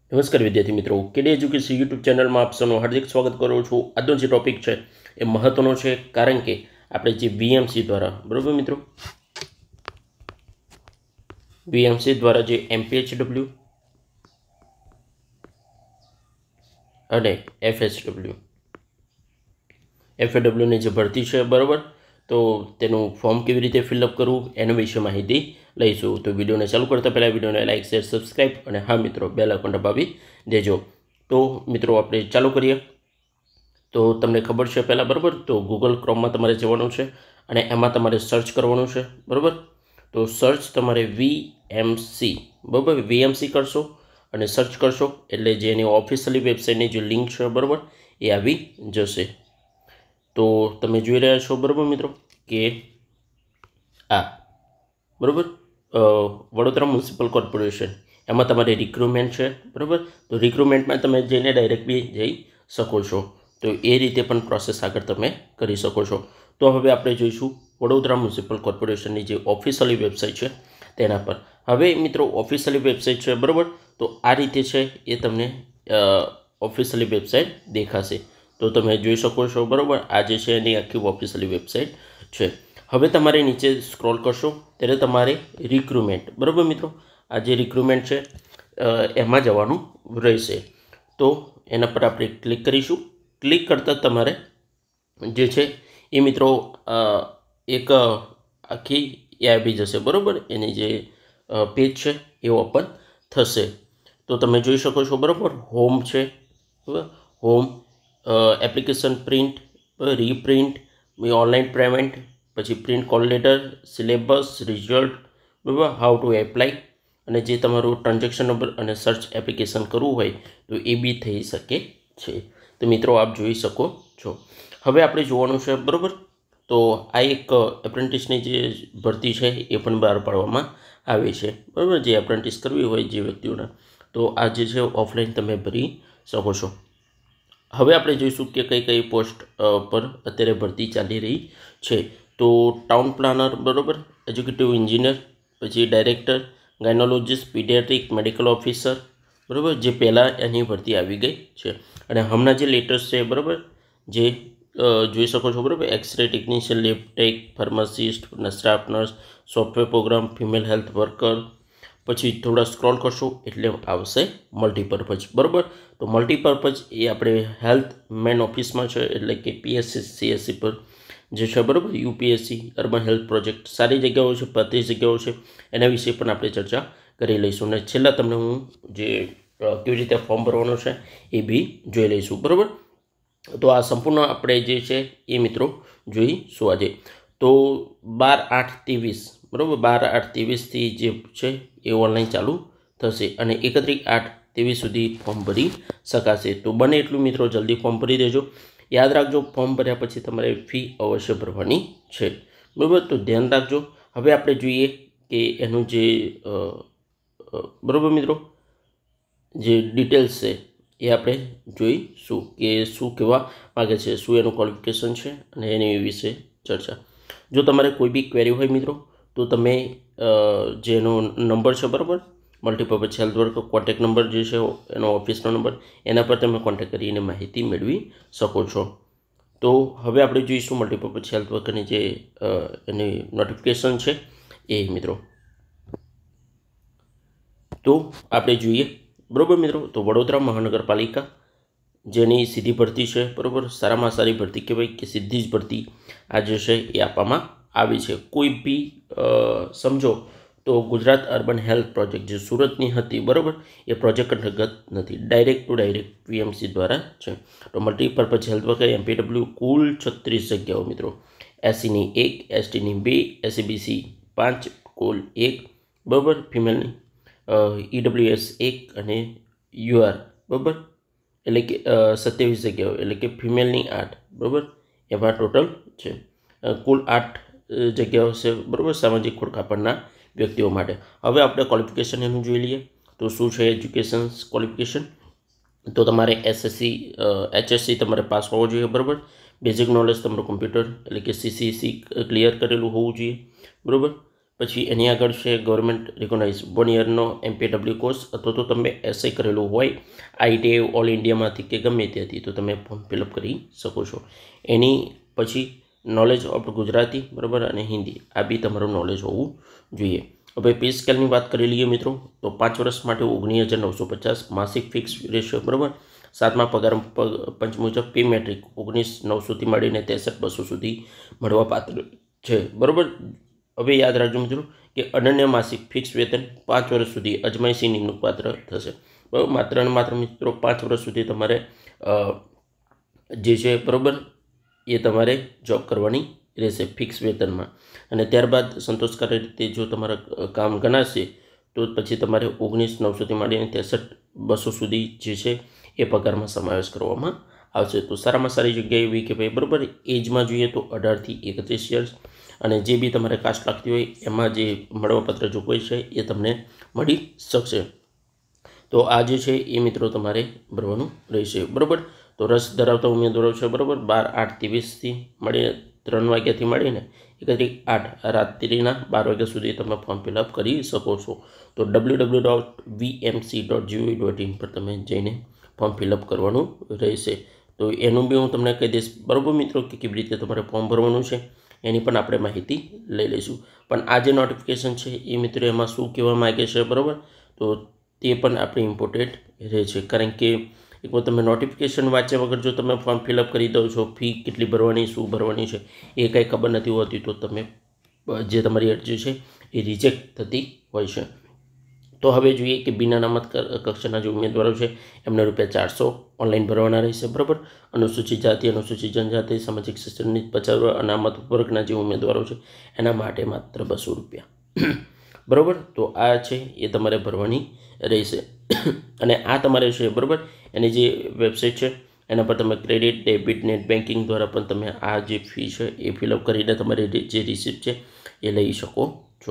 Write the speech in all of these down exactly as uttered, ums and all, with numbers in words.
નમસ્કાર વિદ્યાર્થી મિત્રો, કેડી એજ્યુકેશન યુટ્યુબ ચેનલમાં આપ સૌનું હાર્દિક સ્વાગત કરું છું। આજનો જે ટોપિક છે એ મહત્વનો છે, કારણ કે આપણે જે વીએમસી દ્વારા બરાબર મિત્રો વીએમસી દ્વારા જે એમપીએચડબલ્યુ અને એફએચડબલ્યુ એફએડબલ્યુની જે ભરતી છે બરાબર, તો તેનું ફોર્મ કેવી રીતે ફિલઅપ કરવું એના વિશે માહિતી લઈશું। તો વિડીયોને ચાલુ કરતા પહેલાં વિડીયોને લાઇક શેર સબસ્ક્રાઈબ અને હા મિત્રો બેલ આઇકોન દબાવી દેજો। તો મિત્રો આપણે ચાલુ કરીએ। તો તમને ખબર છે પહેલાં બરાબર, તો ગૂગલ ક્રોમમાં તમારે જવાનું છે અને એમાં તમારે સર્ચ કરવાનું છે બરાબર। તો સર્ચ તમારે વીએમસી બરાબર, વીએમસી કરશો અને સર્ચ કરશો એટલે જે એની ઓફિશિયલી વેબસાઇટની જે લિંક છે બરાબર એ આવી જશે। તો તમે જોઈ રહ્યા છો બરાબર મિત્રો કે આ બરાબર વડોદરા મ્યુનિસિપલ કોર્પોરેશન એમાં તમારે રિક્રુટમેન્ટ છે બરાબર। તો રિક્રુટમેન્ટમાં તમે જઈને ડાયરેક્ટ બી જઈ શકો છો, તો એ રીતે પણ પ્રોસેસ આગળ તમે કરી શકો છો। તો હવે આપણે જોઈશું વડોદરા મ્યુનિસિપલ કોર્પોરેશનની જે ઓફિશિયલી વેબસાઇટ છે તેના પર। હવે મિત્રો ઓફિશિયલી વેબસાઇટ છે બરાબર, તો આ રીતે છે એ તમને ઓફિશિયલી વેબસાઇટ દેખાશે। તો તમે જોઈ શકો છો બરાબર, આ જે છે એની આખી ઓફિશિયલી વેબસાઇટ છે। હવે તમારે નીચે સ્ક્રોલ કરશો ત્યારે તમારે રિક્રુટમેન્ટ બરાબર મિત્રો, આ જે રિક્રુટમેન્ટ છે એમાં જવાનું રહેશે। તો એના પર આપણે ક્લિક કરીશું। ક્લિક કરતાં તમારે જે છે એ મિત્રો એક આખી એ આવી જશે બરાબર, એની જે પેજ છે એ ઓપન થશે। તો તમે જોઈ શકો છો બરાબર, હોમ છે બરાબર, home application print, reprint, online payment, પછી print call letter, syllabus, result બરાબર, હાઉ ટુ એપ્લાય, અને જે તમારું ટ્રાન્ઝેક્શન નંબર અને સર્ચ એપ્લિકેશન કરવું હોય તો એ બી થઈ શકે છે। તો મિત્રો આપ જોઈ શકો છો। હવે આપણે જોવાનું છે બરાબર, તો આ એક એપ્રેન્ટિસની જે ભરતી છે એ પણ બહાર પાડવામાં આવી છે બરાબર, જે એપ્રેન્ટિસ કરવી હોય જે વ્યક્તિઓને, તો આ જે છે ઓફલાઈન તમે ભરી શકો છો। હવે આપણે જોઈશું કે કઈ કઈ પોસ્ટ પર અત્યારે ભરતી ચાલી રહી છે। તો ટાઉન પ્લાનર બરાબર, એજ્યુકેટિવ એન્જિનિયર, પછી director, gynaecologist, paediatric, medical officer બરાબર, જે પહેલાં એની ભરતી આવી ગઈ છે અને હમણાં જે લેટેસ્ટ છે બરાબર, જે જોઈ શકો છો બરાબર, x-ray technician, lab tech, pharmacist, staff nurse, software program, female health worker, પછી થોડા સ્ક્રોલ કરશો એટલે આવશે મલ્ટીપર્પઝ બરાબર। તો મલ્ટીપર્પઝ એ આપણે હેલ્થ મેન ઓફિસમાં છે, એટલે કે પીએસસી સીએસસી પર જે છે બરાબર, યુપીએસસી અર્બન હેલ્થ પ્રોજેક્ટ, સારી જગ્યાઓ છે, પાંત્રીસ જગ્યાઓ છે, એના વિશે પણ આપણે ચર્ચા કરી લઈશું। અને છેલ્લા તમને હું જે કેવી રીતે ફોર્મ ભરવાનું છે એ બી જોઈ લઈશું બરાબર। તો આ સંપૂર્ણ આપણે જે છે એ મિત્રો જોઈશું આજે। તો બાર આઠ ત્રેવીસ બરાબર, બાર આઠ ત્રેવીસથી જે છે એ ઓનલાઈન ચાલુ થશે અને એકત્રીસ આઠ ત્રેવીસ સુધી ફોર્મ ભરી શકાશે। તો બને એટલું મિત્રો જલ્દી ફોર્મ ભરી દેજો। યાદ રાખજો, ફોર્મ ભર્યા પછી તમારે ફી અવશ્ય ભરવાની છે બરાબર, તો ધ્યાન રાખજો। હવે આપણે જોઈએ કે એનું જે બરાબર મિત્રો જે ડિટેલ્સ છે એ આપણે જોઈશું કે શું કહેવા માગે છે, શું એનું ક્વોલિફિકેશન છે અને એની વિશે ચર્ચા। જો તમારે કોઈ બી ક્વેરી હોય મિત્રો તો તમે જેનો નંબર છે બરાબર, multipurpose health work contact number જે છે એનો ઓફિસનો નંબર, એના પર તમે કોન્ટેક્ટ કરીને માહિતી મેળવી શકો છો। તો હવે આપણે જોઈશું મલ્ટીપર્પઝ હેલ્થ વર્કરની જે એની નોટિફિકેશન છે એ મિત્રો। તો આપણે જોઈએ બરાબર મિત્રો, તો વડોદરા મહાનગરપાલિકા જેની સીધી ભરતી છે બરાબર, સારામાં સારી ભરતી કહેવાય કે સીધી જ ભરતી આ જે છે એ આપવામાં આવી છે। કોઈ બી સમજો તો ગુજરાત અર્બન હેલ્થ પ્રોજેક્ટ જે સુરતની હતી બરાબર, એ પ્રોજેક્ટ અંતર્ગત નથી, ડાયરેક્ટ ટુ ડાયરેક્ટ વીએમસી દ્વારા છે। તો મલ્ટીપર્પઝ હેલ્થ વર્ક એમપીડબલ્યુ કુલ છત્રીસ જગ્યાઓ મિત્રો, એસીની એક, એસટીની બે, એસીબીસી પાંચ, કુલ એક બરાબર, ફિમેલની ઈડબ્લ્યુએસ એક અને યુઆર બરાબર, એટલે કે સત્યાવીસ જગ્યાઓ, એટલે કે ફિમેલની આઠ બરાબર, એમાં ટોટલ છે કુલ આઠ જગ્યાઓ છે બરાબર, સામાજિક ખોળખાપણના વ્યક્તિઓ માટે। હવે આપણે ક્વોલિફિકેશન એનું જોઈ લઈએ તો શું છે એજ્યુકેશન ક્વોલિફિકેશન। તો તમારે એસએસસી એચએસસી તમારે પાસ હોવો જોઈએ બરાબર, બેઝિક નોલેજ તમારું કમ્પ્યુટર એટલે કે સીસીસી ક્લિયર કરેલું હોવું જોઈએ બરાબર, પછી એની આગળ છે ગવર્મેન્ટ રિકોગ્નાઇઝ વન યરનો એમપીડબ્લ્યુ કોર્સ, અથવા તો તમે એસઆઈ કરેલું હોય આઈટીઆઈ ઓલ ઇન્ડિયામાંથી કે ગમે ત્યાંથી, તો તમે ફોર્મ ફિલઅપ કરી શકો છો. એની પછી નોલેજ ઓફ ગુજરાતી, બરાબર, અને હિન્દી, આ બી તમારું નોલેજ હોવું જોઈએ. હવે પે સ્કેલની વાત કરી લઈએ મિત્રો, તો પાંચ વર્ષ માટે ઓગણીસ હજાર નવસો પચાસ માસિક ફિક્સ રેશિયો, બરાબર. સાતમા પગાર પંચ મુજબ પે મેટ્રિક ઓગણીસ નવસોથી મળીને ત્રેસઠ બસો સુધી મળવા પાત્ર છે, બરાબર. હવે યાદ રાખજો મિત્રો કે અનન્ય માસિક ફિક્સ વેતન પાંચ વર્ષ સુધી અજમાયશી નિમણૂક પાત્ર થશે, બરાબર. માત્ર ને માત્ર મિત્રો પાંચ વર્ષ સુધી તમારે જે છે, બરાબર, એ તમારે જોબ કરવાની રહેશે ફિક્સ વેતનમાં. અને ત્યારબાદ સંતોષકારક રીતે જો તમારા કામ ગણાશે તો પછી તમારે ઓગણીસ નવસોથી માંડીને ત્રેસઠ બસો સુધી જે છે એ પગારમાં સમાવેશ કરવામાં આવશે. તો સારામાં સારી જગ્યાએ એવી કે ભાઈ, બરાબર, એજમાં જોઈએ તો અઢારથી એકત્રીસ યર્સ, અને જે બી તમારે કાસ્ટ લાગતી હોય એમાં જે મળવાપત્ર જોગવાઈ છે એ તમને મળી શકશે. તો આ જે છે એ મિત્રો તમારે ભરવાનું રહેશે, બરાબર. તો રસ ધરાવતા ઉમેદવારો છે, બરાબર, બાર આઠ ત્રેવીસથી મળીને ત્રણ વાગ્યાથી મળીને એકત્રીસ આઠ રાત્રિના બાર વાગ્યા સુધી તમે ફોર્મ ફિલઅપ કરી શકો છો. તો W W dot VMC dot GOV dot in પર તમે જઈને ફોર્મ ફિલઅપ કરવાનું રહેશે. તો એનું બી હું તમને કહી દઈશ, બરાબર મિત્રો, કે કેવી રીતે તમારે ફોર્મ ભરવાનું છે એની પણ આપણે માહિતી લઈ લઈશું. પણ આ જે નોટિફિકેશન છે એ મિત્રો એમાં શું કહેવા માગે છે, બરાબર, તો તે પણ આપણે ઇમ્પોર્ટન્ટ રહે છે. કારણ કે એકવાર તમે નોટિફિકેશન વાંચ્યા વગર જો તમે ફોર્મ ફિલઅપ કરી દો છો, ફી કેટલી ભરવાની, શું ભરવાની છે એ કંઈ ખબર નથી હોતી, તો તમે જે તમારી અરજી છે એ રિજેક્ટ થતી હોય છે. તો હવે જોઈએ કે બિન અનામત કક્ષાના જે ઉમેદવારો છે એમને રૂપિયા ચારસો ઓનલાઈન ભરવાના રહેશે, બરાબર. અનુસૂચિત જાતિ, અનુસૂચિત જનજાતિ, સામાજિક શિક્ષણની પચાસ અનામત વર્ગના જે ઉમેદવારો છે એના માટે માત્ર બસો રૂપિયા, બરાબર. તો આ છે એ તમારે ભરવાની રહેશે. અને આ તમારે છે, બરાબર, એની જે વેબસાઇટ છે એના પર તમે ક્રેડિટ, ડેબિટ, નેટ બેન્કિંગ દ્વારા પણ તમે આ જે ફી છે એ ફિલઅપ કરીને તમારી જે રિસિપ્ટ છે એ લઈ શકો છો.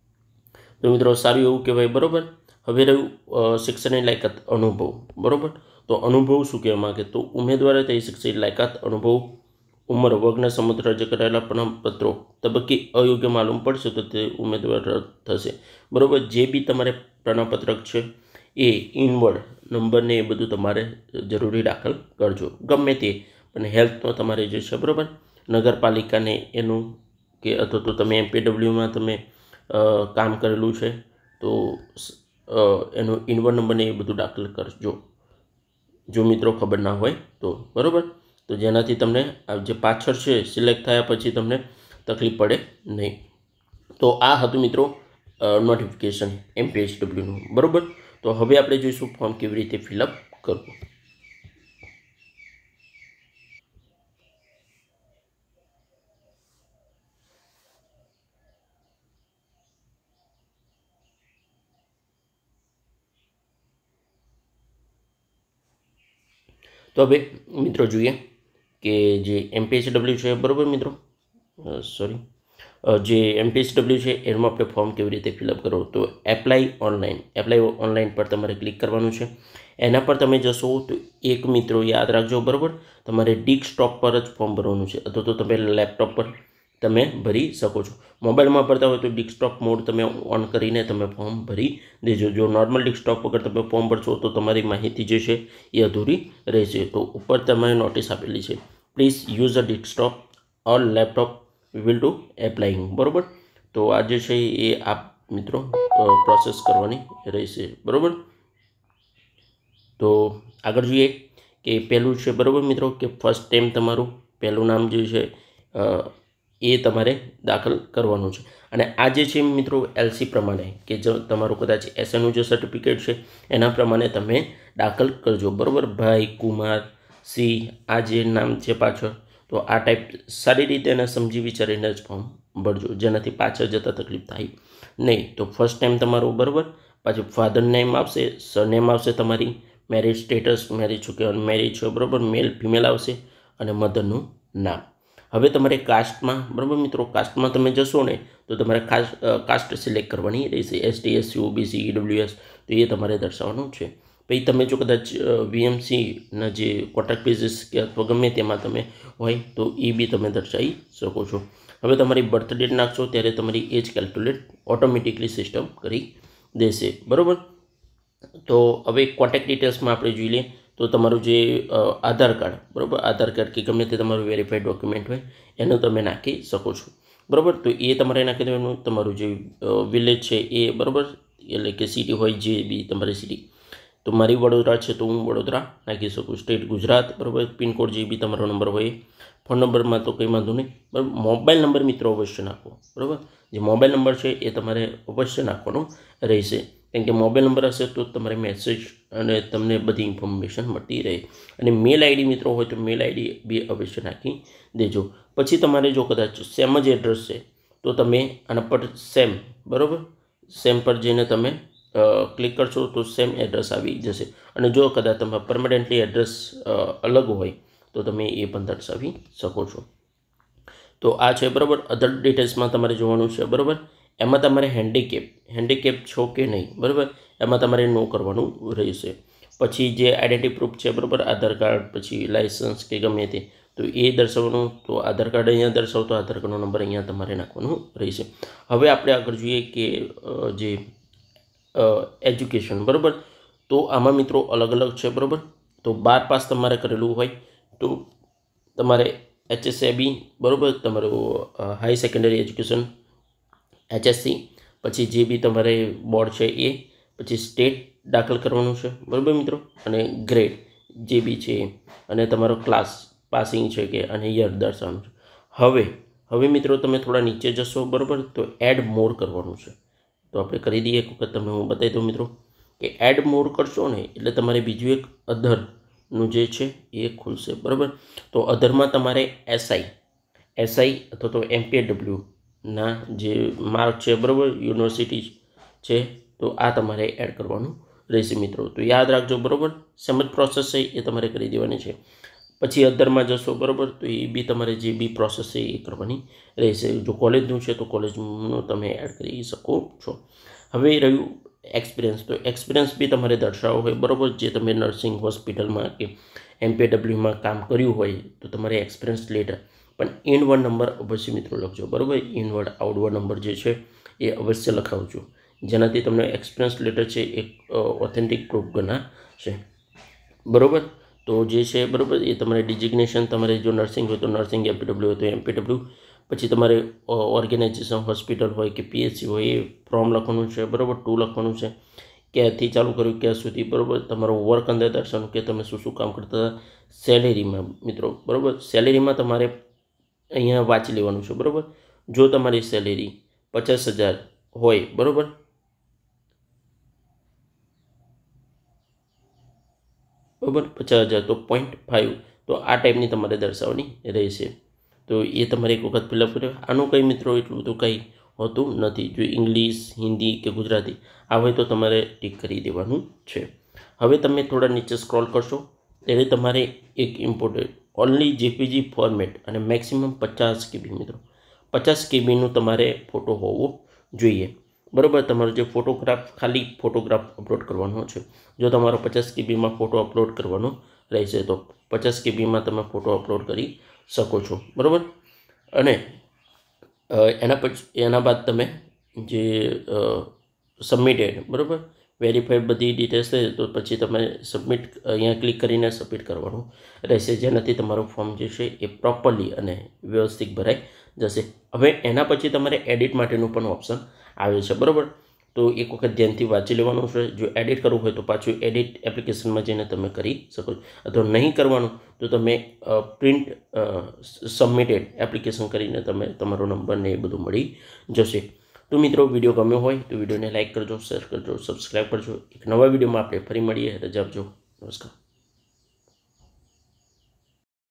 તો મિત્રો સારું એવું કહેવાય, બરાબર. હવે રહ્યું શિક્ષણની લાયકાત, અનુભવ, બરાબર. તો અનુભવ શું કહેવા માગે, તો ઉમેદવારે તે શિક્ષણ લાયકાત, અનુભવ, ઉંમર, વર્ગના સમુદ્ર રજૂ કરાયેલા પ્રમાણપત્રો તબક્કે અયોગ્ય માલુમ પડશે તો તે ઉમેદવાર રદ થશે, બરાબર. જે બી તમારે પ્રમાણપત્રક છે એ ઇનવર્ડ નંબરને એ બધું તમારે જરૂરી દાખલ કરજો, ગમે તે. પણ હેલ્થનો તમારે જે છે, બરાબર, નગરપાલિકાને એનું કે અથવા તો તમે એમપીડબ્લ્યુમાં તમે કામ કરેલું છે તો એનો ઇનવર્ડ નંબરને એ બધું દાખલ કરજો, જો મિત્રો ખબર ના હોય તો, બરાબર. તો જેનાથી તમને જે પાછળ છે સિલેક્ટ થયા પછી તમને તકલીફ પડે નહીં. તો આ હતું મિત્રો નોટિફિકેશન એમપીએચડબલ્યુનું, બરાબર. તો હવે આપણે જોઈશું ફોર્મ કેવી રીતે ફિલઅપ કરવું. તો હવે મિત્રો જોઈએ કે જે એમપીએચડબલ્યુ છે, બરાબર મિત્રો, સોરી, જે એમપીએચડબલ્યુ છે એમાં આપણે ફોર્મ કેવી રીતે ફિલઅપ કરવું. તો એપ્લાય ઓનલાઈન, એપ્લાય ઓનલાઈન પર તમારે ક્લિક કરવાનું છે. એના પર તમે જશો તો એક મિત્રો યાદ રાખજો, બરાબર, તમારે ડેસ્કટોપ પર જ ફોર્મ ભરવાનું છે, અથવા તો તમે લેપટોપ પર તમે ભરી શકો છો. મોબાઈલમાં ભરતા હોય તો ડેસ્કટોપ મોડ તમે ઓન કરીને તમે ફોર્મ ભરી દેજો. જો નોર્મલ ડેસ્કટોપ વગર તમે ફોર્મ ભરશો તો તમારી માહિતી જે છે એ અધૂરી રહેશે. તો ઉપર તમારે નોટિસ આપેલી છે, please use a desktop or laptop will to applying, બરાબર. તો આ જે છે એ આપ મિત્રો પ્રોસેસ કરવાની રહેશે, બરાબર. તો આગળ જોઈએ કે પહેલું છે, બરાબર મિત્રો, કે ફર્સ્ટ ટાઈમ તમારું પહેલું નામ જે છે એ તમારે દાખલ કરવાનું છે. અને આ જે છે મિત્રો એલસી પ્રમાણે કે જો તમારું કદાચ એસએનું જે સર્ટિફિકેટ છે એના પ્રમાણે તમે દાખલ કરજો, બરાબર. ભાઈ, કુમાર, સી, આ જે નામ છે પાછળ, તો આ ટાઈપ સારી રીતે એને સમજી વિચારીને જ ફોર્મ ભરજો, જેનાથી પાછળ જતાં તકલીફ થાય નહીં. તો ફર્સ્ટ ટાઈમ તમારું, બરાબર, પાછું ફાધર નેમ આવશે, સરનેમ આવશે, તમારી મેરેજ સ્ટેટસ, મેરેજ છો કે અનમેરેજ છો, બરાબર, મેલ ફિમેલ આવશે, અને મધરનું નામ. હવે તમારે કાસ્ટમાં, બરાબર મિત્રો, કાસ્ટમાં તમે જશો ને તો તમારે ખાસ કાસ્ટ સિલેક્ટ કરવાની રહેશે, એસટી, એસસી, ઓબીસી, ઈડબ્લ્યુએસ, તો એ તમારે દર્શાવવાનું છે. પછી તમે જો કદાચ વીએમસીના જે કોન્ટ્રાક્ટ બેઝિસ કે અથવા ગમે તેમાં તમે હોય તો એ બી તમે દર્શાવી શકો છો. હવે તમારી બર્થ ડેટ નાખશો ત્યારે તમારી એજ કેલ્ક્યુલેટ ઓટોમેટિકલી સિસ્ટમ કરી દેશે, બરાબર. તો હવે કોન્ટેક્ટ ડિટેલ્સમાં આપણે જોઈ લઈએ તો તમારું જે આધાર કાર્ડ, બરાબર, આધાર કાર્ડ કે ગમે તે તમારું વેરીફાઈડ ડોક્યુમેન્ટ હોય એનું તમે નાખી શકો છો, બરાબર. તો એ તમારે નાખી દેવાનું. તમારું જે વિલેજ છે એ, બરાબર, એટલે કે સિટી હોય જે બી તમારી સિટી, તો મારી વડોદરા છે તો હું વડોદરા નાખી શકું. સ્ટેટ ગુજરાત, બરાબર. પિનકોડ જે બી તમારો નંબર હોય. ફોન નંબરમાં તો કંઈ વાંધો નહીં, બરાબર. મોબાઈલ નંબર મિત્રો અવશ્ય નાખવો, બરાબર. જે મોબાઈલ નંબર છે એ તમારે અવશ્ય નાખવાનો રહેશે, કેમ કે મોબાઈલ નંબર હશે તો તમારે મેસેજ અને તમને બધી ઇન્ફોર્મેશન મળતી રહે. અને મેલ આઈડી મિત્રો હોય તો મેલ આઈડી બી અવશ્ય નાખી દેજો. પછી તમારે જો કદાચ સેમ જ એડ્રેસ છે તો તમે આના પર સેમ, બરાબર, સેમ પર જઈને તમે ક્લિક કરશો તો સેમ એડ્રેસ આવી જશે. અને જો કદાચ તમે પરમનન્ટલી એડ્રેસ અલગ હોય તો તમે એ પણ દર્શાવી શકો છો. તો આ છે, બરાબર. અધર ડિટેલ્સમાં તમારે જોવાનું છે, બરાબર. એમાં તમારે હેન્ડીકેપ હેન્ડીકેપ છો કે નહીં, બરાબર, એમાં તમારે નો કરવાનું રહેશે. પછી જે આઈડેન્ટિટી પ્રૂફ છે, બરાબર, આધાર કાર્ડ, પછી લાઇસન્સ કે ગમે તે, તો એ દર્શાવવાનું. તો આધાર કાર્ડ અહીંયા દર્શાવતો આધાર કાર્ડનો નંબર અહીંયા તમારે નાખવાનો રહેશે. હવે આપણે આગળ જોઈએ કે જે એજ્યુકેશન, બરાબર. તો આમાં મિત્રો અલગ અલગ છે, બરાબર. તો બાર પાસ તમારે કરેલું હોય તો તમારે એચએસએબી, બરાબર, તમારું હાઈ સેકન્ડરી એજ્યુકેશન એચએસસી, પછી જે બી તમારે બોર્ડ છે એ, પછી સ્ટેટ દાખલ કરવાનું છે, બરાબર મિત્રો, અને ગ્રેડ જે બી છે, અને તમારો ક્લાસ પાસિંગ છે કે અને યર દર્શાવવાનું છે. હવે હવે મિત્રો તમે થોડા નીચે જશો, બરાબર, તો એડ મોર કરવાનું છે. તો આપણે કરી દઈએ એક વખત, તમને હું બતાવી દઉં મિત્રો કે એડ મોર કરશો ને એટલે તમારે બીજું એક અધરનું જે છે એ ખુલશે, બરાબર. તો અધરમાં તમારે એસઆઈ એસઆઈ અથવા તો એમપીડબલ્યુ ના જે માર્ક છે, બરાબર, યુનિવર્સિટી છે, તો આ તમારે એડ કરવાનું રહેશે મિત્રો. તો યાદ રાખજો, બરાબર. સેમ જ પ્રોસેસ છે એ તમારે કરી દેવાની છે. પછી અધરમાં જશો, બરાબર, તો એ બી તમારે જે બી પ્રોસેસ છે એ કરવાની રહેશે. જો કોલેજનું છે તો કોલેજનું તમે એડ કરી શકો છો. હવે રહ્યું એક્સપિરિયન્સ. તો એક્સપિરિયન્સ બી તમારે દર્શાવવો હોય, બરાબર. જે તમે નર્સિંગ હોસ્પિટલમાં કે એમપીડબલ્યુમાં કામ કર્યું હોય તો તમારે એક્સપિરિયન્સ લેટર પણ ઇનવર્ડ નંબર અવશ્ય મિત્રો લખજો, બરાબર. ઇનવર્ડ આઉટવર્ડ નંબર જે છે એ અવશ્ય લખાવજો, જેનાથી તમને એક્સપિરિયન્સ લેટર છે એક ઓથેન્ટિક પ્રૂફ ગણાશે, બરાબર. તો જે છે, બરાબર, એ તમારે ડિઝિગ્નેશન તમારે જો નર્સિંગ હોય તો નર્સિંગ, એમપીડબલ્યુ હોય તો એમપીડબલ્યુ, પછી તમારે ઓર્ગેનાઇઝેશન હોસ્પિટલ હોય કે પીએચસી હોય એ ફોર્મ લખવાનું છે, બરાબર. ટુ લખવાનું છે, ક્યાંથી ચાલુ કર્યું ક્યાં સુધી, બરાબર. તમારું વર્ક અંદર દર્શાવવાનું કે તમે શું શું કામ કરતા હતા. સેલેરીમાં મિત્રો, બરાબર, સેલેરીમાં તમારે અહીંયા વાંચી લેવાનું છે, બરાબર. જો તમારી સેલેરી પચાસ હજાર હોય, બરાબર, બરાબર, પચાસ હજાર તો પોઈન્ટ ફાઇવ, તો આ ટાઈપની તમારે દર્શાવવાની રહેશે. તો એ તમારે એક વખત ફિલઅપ કર્યો. આનું કંઈ મિત્રો એટલું બધું કંઈ હોતું નથી. જો ઇંગ્લિશ, હિન્દી કે ગુજરાતી આ હોય તો તમારે ટીક કરી દેવાનું છે. હવે તમે થોડા નીચે સ્ક્રોલ કરશો ત્યારે તમારે એક ઇમ્પોર્ટન્ટ ઓનલી જેપીજી ફોર્મેટ અને મેક્સિમમ પચાસ કેબી મિત્રો, પચાસ કેબીનું તમારે ફોટો હોવો જોઈએ, બરાબર. તમારો જે ફોટોગ્રાફ ખાલી ફોટોગ્રાફ અપલોડ કરવાનો છે. જો તમારો પચાસ કેબીમાં ફોટો અપલોડ કરવાનો રહેશે તો પચાસ કેબીમાં તમે ફોટો અપલોડ કરી શકો છો, બરાબર. અને એના પછી એના બાદ તમે જે સબમિટેડ, બરાબર, વેરીફાઈડ બધી ડિટેલ્સ છે તો પછી તમે સબમિટ અહીંયા ક્લિક કરીને સબમિટ કરવાનું રહેશે, જેનાથી તમારું ફોર્મ જે છે એ પ્રોપરલી અને વ્યવસ્થિત ભરાઈ જશે. હવે એના પછી તમારે એડિટ માટેનું પણ ઓપ્શન આવે છે, બરાબર. તો એક વખત ધ્યાનથી વાંચી લેવાનું છે. જો એડિટ કરવું હોય તો પાછું એડિટ એપ્લિકેશનમાં જઈને તમે કરી શકો છો, અથવા નહીં કરવાનું તો તમે પ્રિન્ટ સબમિટેડ એપ્લિકેશન કરીને તમે તમારો નંબર ને એ બધું મળી જશે. તો મિત્રો વિડીયો ગમ્યો હોય તો વિડીયોને લાઇક કરજો, શેર કરજો, સબસ્ક્રાઈબ કરજો. એક નવા વિડીયોમાં આપણે ફરી મળીએ. રજા આપજો. નમસ્કાર.